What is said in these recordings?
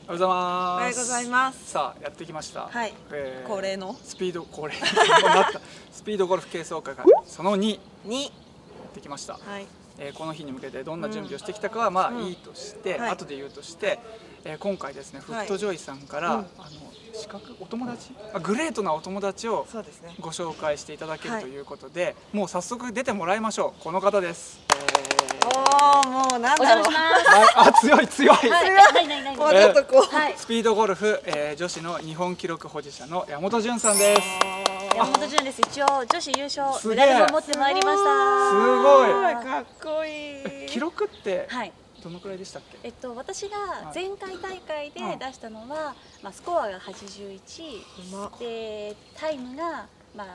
おはようございます。 おはようございます。 さあやってきました。 はい。恒例のスピード恒例なったスピードゴルフ軽装会がその2やってきました。はい。この日に向けてどんな準備をしてきたかはまあいいとして、後で言うとして、今回ですねフットジョイさんから資格お友達グレートなお友達をご紹介していただけるということで、もう早速出てもらいましょう。この方です。 おお、もうなんだろう。 あ、強い強い。 もうちょっとこうスピードゴルフ女子の日本記録保持者の山本潤さんです。 山本潤です。一応女子優勝メダルも持ってまいりました。 すごい。 かっこいい。 記録ってどのくらいでしたっけ？ 私が前回大会で出したのは、スコアが81でタイムが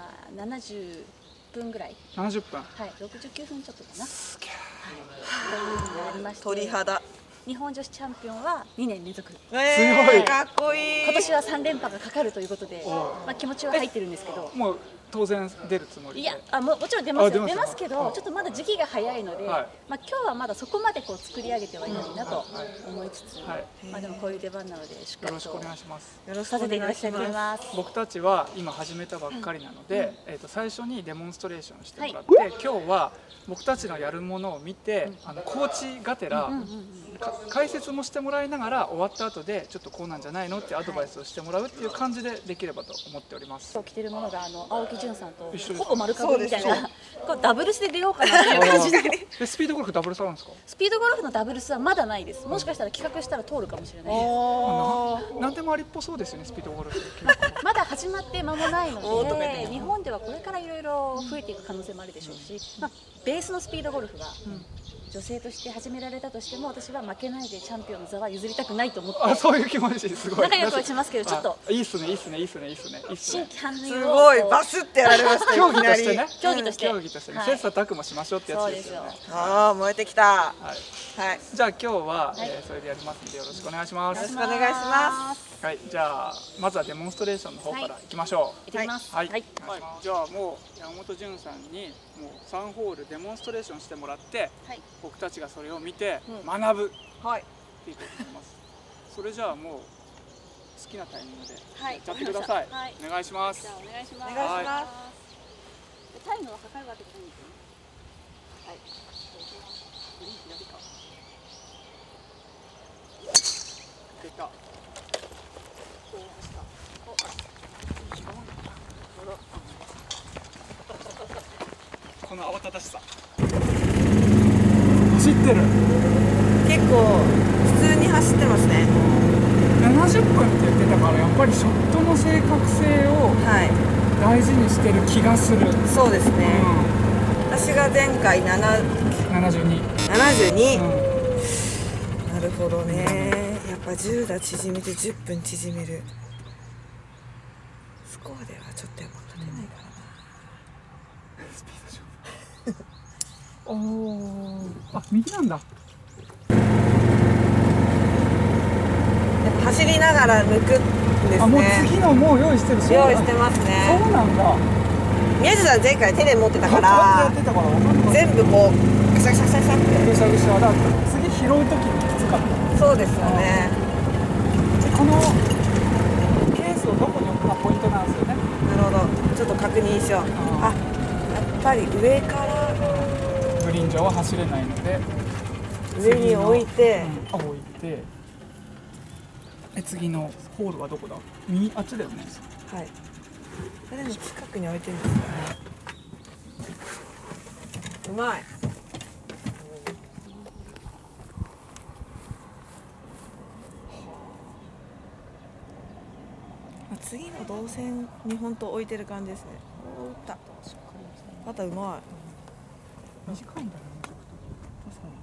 70分ぐらい。 70分。 はい、69分ちょっとかな。 すげえ。 はい。 鳥肌。 日本女子チャンピオンは2年連続。 強い。 かっこいい。 今年は3連覇がかかるということで、気持ちは入ってるんですけど。 もう当然出るつもりで。 いや、もちろん出ますよ。出ますけど、ちょっとまだ時期が早いので、今日はまだそこまで作り上げてはいないなと思いつつ、でもこういう出番なのでしっかりとよろしくお願いします。 よろしくさせていただきたいと思います。 僕たちは今始めたばっかりなので、最初にデモンストレーションしてもらって、今日は僕たちのやるものを見て、コーチがてら解説もしてもらいながら終わった後でちょっとこうなんじゃないのってアドバイスをしてもらうっていう感じでできればと思っております。 今日着てるものが青木潤さんとほぼ丸かぶりみたいな、こうダブルスで出ようかなっていう感じで。 スピードゴルフダブルスあるんですか？ スピードゴルフのダブルスはまだないです。もしかしたら企画したら通るかもしれないです。 なんでもありっぽそうですよね、スピードゴルフ。 まだ始まって間もないので、日本ではこれからいろいろ増えていく可能性もあるでしょうし、ベースのスピードゴルフは女性として始められたとしても、私は負けないでチャンピオンの座は譲りたくないと思って。 そういう気持ちすごい。 仲良くはしますけど、ちょっといいっすねいいっすねいいっすねいいっすね。 新規反すごいバスってやられましたよ。 競技としてね。 競技としてね。切磋琢磨しましょうってやつですよね。 ああ、燃えてきた。はい。 じゃあ今日はそれでやりますのでよろしくお願いします。 よろしくお願いします。 はい、じゃあまずはデモンストレーションの方からいきましょう。 いってきます。 はい。じゃあもう山本潤さんにもう3ホールデモンストレーションしてもらって、僕たちがそれを見て学ぶっていうことになります。それじゃあもう好きなタイミングでやっちゃってください。お願いします。 じゃあお願いします。 お願いします。 タイムは測るわけじゃないんですよね。はい。 出た。この慌ただしさ。走ってる。 結構普通に走ってますね。 70分って言ってたから、やっぱりショットの正確性を大事にしてる気がする。 そうですね。私が前回72。なるほどね。やっぱ10打縮めて10分縮める。スコアではちょっとやっぱ勝てないからな。 スピード勝負。おお。あ、右なんだ。 走りながら抜くんですね。 もう次のもう用意してる。 用意してますね。 そうなんだ。 宮地さん前回手で持ってたから全部こうぐしゃぐしゃぐしゃってぐしゃぐしゃだ。次拾う時にきつかった。 そうですよね。 このケースをどこに置くかポイントなんですよね。 なるほど。ちょっと確認しよう。あ、やっぱり上からグリーン上は走れないので上に置いて、 置いて、次のホールはどこだ？右、あっちだよね。 はい。でも近くに置いてるんですよね。うまい。次の動線に本当置いてる感じですね。おー、打った。またうまい。 短いんだね。 確かに。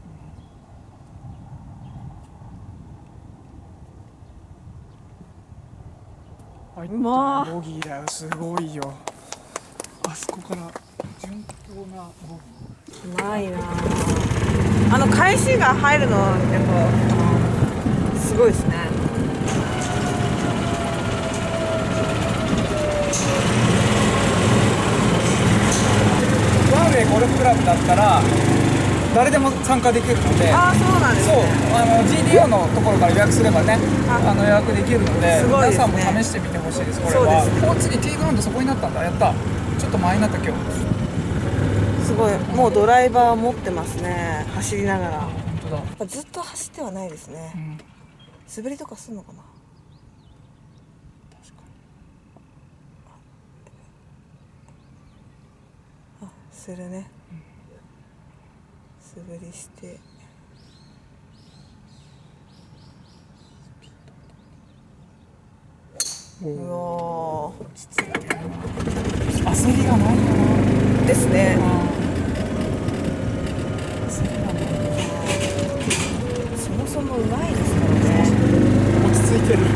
うまー。ボギーだよ、すごいよ。あそこから順当なボギー。うまいな。返しが入るのやっぱすごいですね。 ワンウェイゴルフクラブだったら誰でも参加できるので。 ああ、そうなんですね。 そう、GDO のところから予約すればね、予約できるので、皆さんも試してみてほしいです。これは。お、次 T グラウンドそこになったんだ。やった。ちょっと前になった今日。 すごい、もうドライバー持ってますね。走りながら。 本当だ。 ずっと走ってはないですね。滑りとかするのかな。 確かに。あ、するね。素振りして。うわ、 落ち着いてるな。焦りがないかな。 ですね。 焦りがない。 そもそもうまいですからね。 落ち着いてる。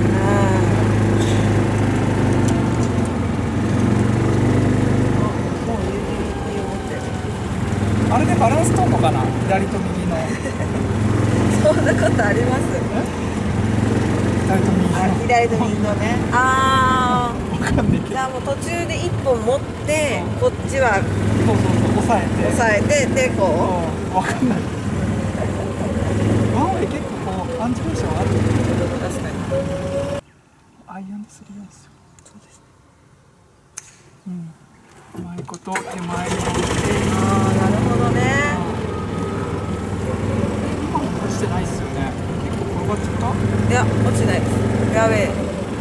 あれでバランス取るのかな、左と右の。 そんなことあります？ 左と右の。 左と右のね。ああ。 わかんないけど。 じゃあもう途中で一本持って、こっちは。 そうそうそう、押さえて。 で、こう。わかんない。ワンウェイ結構こうアンジュレーションある。確かに。アイアンでするようですよ。 そうですね。 うまいこと手前に置いて。 ああ、なるほどね。 今も落ちてないっすよね。結構転がっちゃった？ いや、落ちないです。フェアウェイ。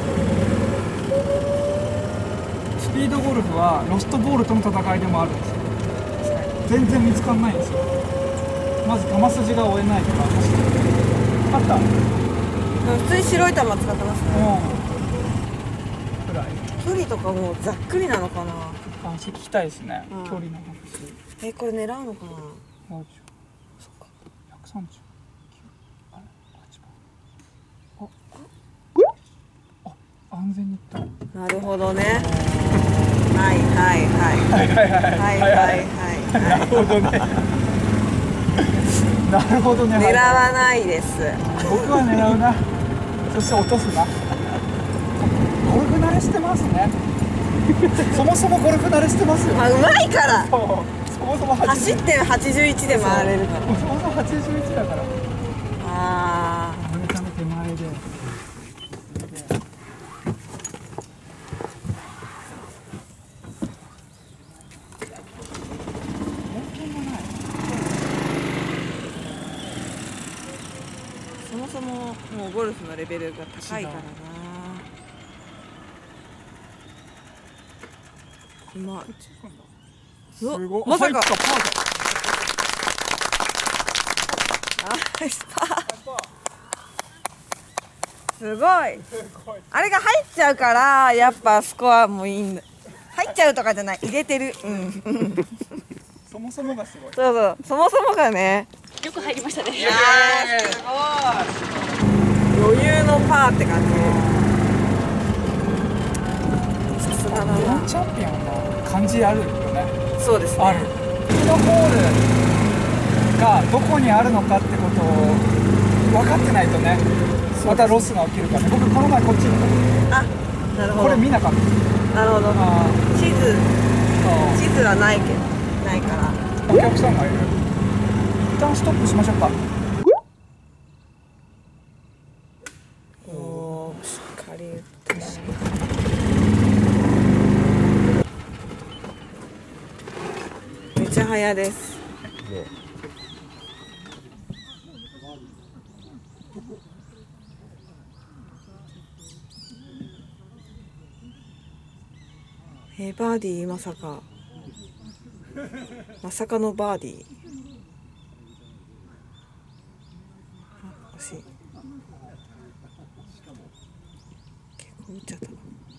スピードゴルフはロストボールとの戦いでもあるんですよ。全然見つかんないんですよ。まず球筋が追えないとか。あった。 普通に白い球使ってますね。 くらい。 距離とかもざっくりなのかな。 あ、それ聞きたいですね。距離の話。 これ狙うのかな。 そっか。139。あれ、8番。あ、安全にいった。 なるほどね。はいはいはいはいはいはい。 なるほどね。なるほどね。 狙わないです。 僕は狙うな。そして落とすな。ゴルフ慣れしてますね。そもそもゴルフ慣れしてますよ。 うまいから。 そもそも走って81で回れるから。 そもそも81だから。 ああ。 アメリカの手前で。 そもそももうゴルフのレベルが高いからな。うまい。 すごい。 まさか。 ナイスパー。すごい。あれが入っちゃうからやっぱスコアもいいんだ。入っちゃうとかじゃない、入れてる。 そもそもがすごい。 そうそう、そもそもがね。 よく入りましたね。 いやー、すごい。余裕のパーって感じ。さすがだな。 チャンピオンの感じあるよね。 そうですね。 ある。このホールがどこにあるのかってことを分かってないとね、またロスが起きるからね。僕この前こっちに。 あ、なるほど。 これ見なかった。 なるほど。地図はないけど、ないから。 お客さんがいる。一旦ストップしましょうか。 おお、しっかり打ってしめっちゃ早です。バーディーまさかのバーディー。あ、惜しい。結構打っちゃったな。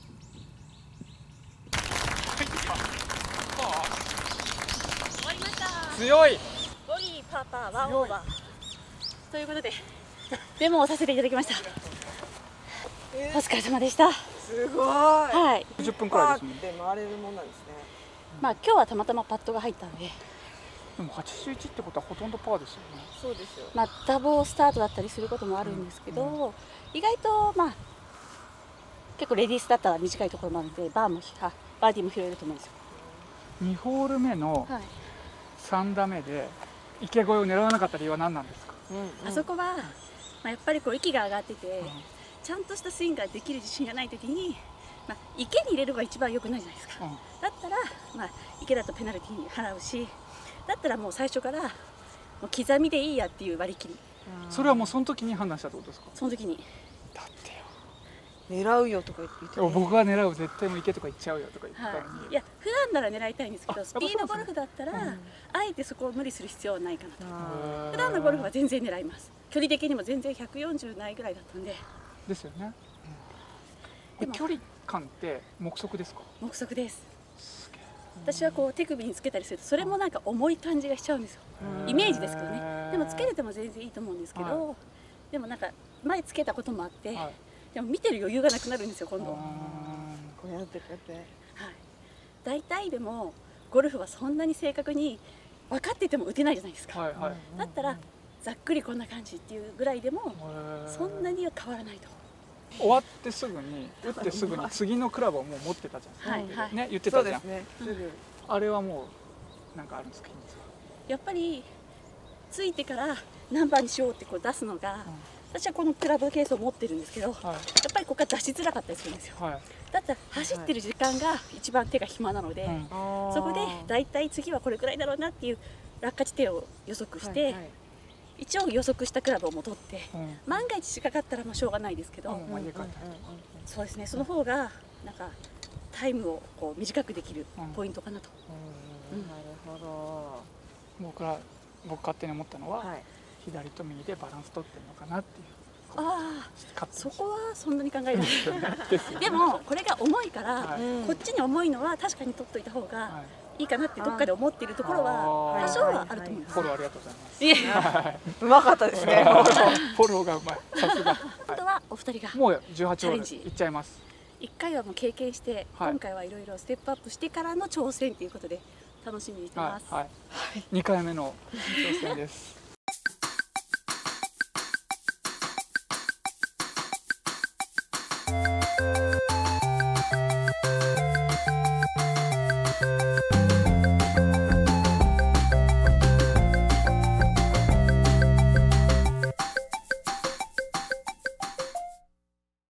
強い。 ボギーパーパーワンオーバーということでデモをさせていただきました。お疲れ様でした。 すごい。 はい。 10分くらいですね。 パーって回れるもんなんですね。 まあ今日はたまたまパットが入ったんで。 でも81ってことはほとんどパーですよね。 そうですよ。 まあダボスタートだったりすることもあるんですけど、意外とまあ結構レディースだったら短いところもあるのでバーディーも拾えると思うんですよ。 2ホール目の3打目で池越えを狙わなかった理由は何なんですか？ あそこは、やっぱりこう息が上がってて、ちゃんとしたスイングができる自信がない時に、池に入れるのが一番良くないじゃないですか。だったら、池だとペナルティーに払うし、だったらもう最初からもう刻みでいいやっていう割り切り。 それはもうその時に判断したってことですか？ その時に。 だってよ。 狙うよとか言って、 僕が狙う、絶対もう池とか行っちゃうよとか言ったのに、 いや普段なら狙いたいんですけど、スピードゴルフだったら、あえてそこを無理する必要はないかなと。普段のゴルフは全然狙います。距離的にも全然140ないぐらいだったんで。 ですよね。距離感って目測ですか？ 目測です。私はこう手首につけたりすると、それもなんか重い感じがしちゃうんですよ。イメージですけどね。でもつけれても全然いいと思うんですけど、でもなんか前つけたこともあって、でも見てる余裕がなくなるんですよ、今度。 こうやってこうやって。 大体でもゴルフはそんなに正確に分かってても打てないじゃないですか。だったらざっくりこんな感じっていうぐらいでもそんなには変わらないと。 終わってすぐに打ってすぐに次のクラブをもう持ってたじゃん。ね、言ってたじゃん。あれはもうなんかあるんですか？ やっぱりついてから何番にしようってこう出すのが、私はこのクラブケースを持ってるんですけど、やっぱりここから出しづらかったりするんですよ。だったら走ってる時間が一番手が暇なので、そこでだいたい次はこれくらいだろうなっていう落下地点を予測して、一応予測したクラブを戻って、万が一近かったらもうしょうがないですけど、そうですね、その方がなんかタイムをこう短くできるポイントかなと。 なるほど。 僕勝手に思ったのは、左と右でバランス取ってるのかなっていう。 そこはそんなに考えないでもこれが重いから、こっちに重いのは確かに取っといた方がいいかなってどっかで思っているところは多少はあると思います。 フォローありがとうございます。 うまかったですね。 フォローがうまい。さすが。 あとはお二人がもう18ホールいっちゃいます。 1回はもう経験して、今回はいろいろステップアップしてからの挑戦ということで楽しみにしてます。 2回目の挑戦です。